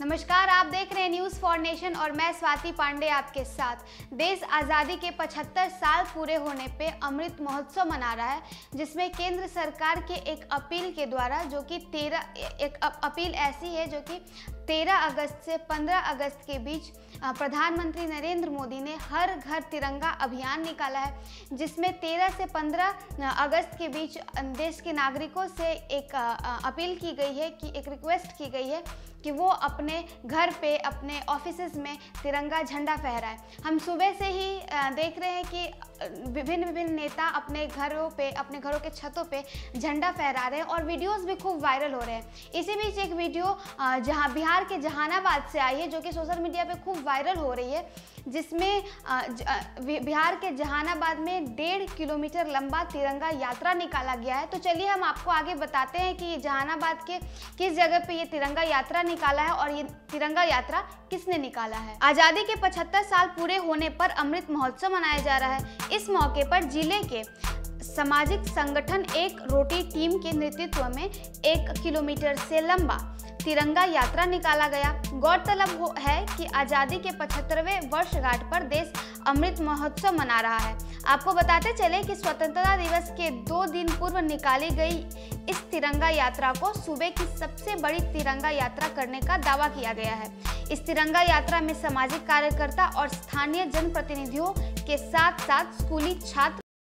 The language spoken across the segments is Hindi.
नमस्कार, आप देख रहे हैं न्यूज़ फॉर नेशन और मैं स्वाति पांडे आपके साथ। देश आज़ादी के 75 साल पूरे होने पे अमृत महोत्सव मना रहा है, जिसमें केंद्र सरकार के एक अपील के द्वारा एक अपील ऐसी है जो कि 13 अगस्त से 15 अगस्त के बीच प्रधानमंत्री नरेंद्र मोदी ने हर घर तिरंगा अभियान निकाला है, जिसमें 13 से 15 अगस्त के बीच देश के नागरिकों से एक अपील की गई है कि एक रिक्वेस्ट की गई है कि वो अपने घर पे, अपने ऑफिसेज में तिरंगा झंडा फहराए। हम सुबह से ही देख रहे हैं कि विभिन्न नेता अपने घरों पे, अपने घरों के छतों पे झंडा फहरा रहे हैं और वीडियोस भी खूब वायरल हो रहे हैं। इसी बीच एक वीडियो जहां बिहार के जहानाबाद से आई है, जो कि सोशल मीडिया पे खूब वायरल हो रही है, जिसमें बिहार के जहानाबाद में 1.5 किलोमीटर लंबा तिरंगा यात्रा निकाला गया है। तो चलिए हम आपको आगे बताते हैं कि जहानाबाद के किस जगह पे ये तिरंगा यात्रा निकाला है और ये तिरंगा यात्रा किसने निकाला है। आज़ादी के 75 साल पूरे होने पर अमृत महोत्सव मनाया जा रहा है। इस मौके पर जिले के सामाजिक संगठन एक रोटी टीम के नेतृत्व में 1 किलोमीटर से लंबा तिरंगा यात्रा निकाला गया। गौरतलब है कि आज़ादी के 75वें वर्षगांठ पर देश अमृत महोत्सव मना रहा है। आपको बताते चले कि स्वतंत्रता दिवस के 2 दिन पूर्व निकाली गई इस तिरंगा यात्रा को सूबे की सबसे बड़ी तिरंगा यात्रा करने का दावा किया गया है। इस तिरंगा यात्रा में सामाजिक कार्यकर्ता और स्थानीय जनप्रतिनिधियों के साथ साथ स्कूली छात्र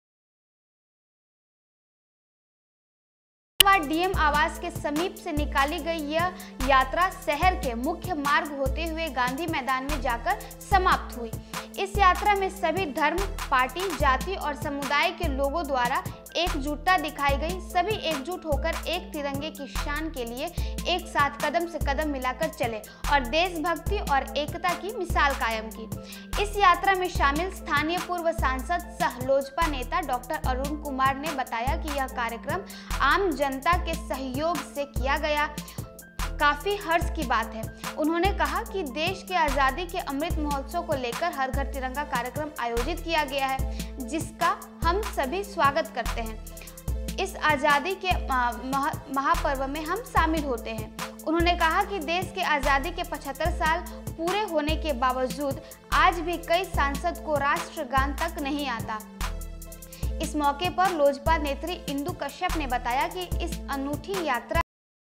डीएम आवास के समीप से निकाली गई यह यात्रा शहर के मुख्य मार्ग होते हुए गांधी मैदान में जाकर समाप्त हुई। इस यात्रा में सभी धर्म, पार्टी, जाति और समुदाय के लोगों द्वारा एकजुटता दिखाई गई। सभी एकजुट होकर एक तिरंगे की शान के लिए एक साथ कदम से कदम मिलाकर चले और देशभक्ति और एकता की मिसाल कायम की। इस यात्रा में शामिल स्थानीय पूर्व सांसद सह लोजपा नेता डॉक्टर अरुण कुमार ने बताया कि यह कार्यक्रम आम जनता के सहयोग से किया गया, काफी हर्ष की बात है। उन्होंने कहा कि देश के आज़ादी के अमृत महोत्सव को लेकर हर घर तिरंगा कार्यक्रम आयोजित किया गया है, जिसका हम सभी स्वागत करते हैं। इस आज़ादी के महापर्व में हम शामिल होते हैं। उन्होंने कहा कि देश के आज़ादी के 75 साल पूरे होने के बावजूद आज भी कई सांसद को राष्ट्रगान तक नहीं आता। इस मौके पर लोजपा नेत्री इंदु कश्यप ने बताया कि इस अनूठी यात्रा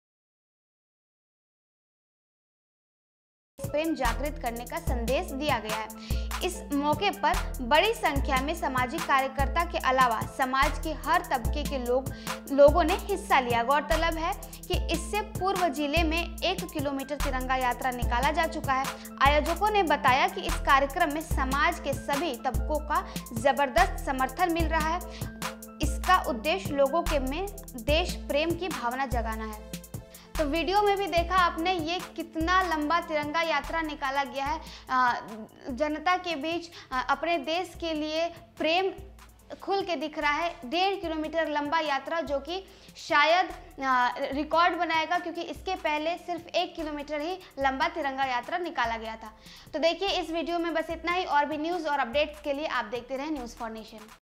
प्रेम जागृत करने का संदेश दिया गया है। इस मौके पर बड़ी संख्या में सामाजिक कार्यकर्ता के अलावा समाज के हर तबके के लोगों ने हिस्सा लिया। गौरतलब है कि इससे पूर्व जिले में 1 किलोमीटर तिरंगा यात्रा निकाला जा चुका है। आयोजकों ने बताया कि इस कार्यक्रम में समाज के सभी तबकों का जबरदस्त समर्थन मिल रहा है। इसका उद्देश्य लोगों के में देश प्रेम की भावना जगाना है। तो वीडियो में भी देखा आपने, ये कितना लंबा तिरंगा यात्रा निकाला गया है। जनता के बीच अपने देश के लिए प्रेम खुल के दिख रहा है। 1.5 किलोमीटर लंबा यात्रा, जो कि शायद रिकॉर्ड बनाएगा, क्योंकि इसके पहले सिर्फ 1 किलोमीटर ही लंबा तिरंगा यात्रा निकाला गया था। तो देखिए, इस वीडियो में बस इतना ही। और भी न्यूज़ और अपडेट्स के लिए आप देखते रहें न्यूज़ फॉर नेशन।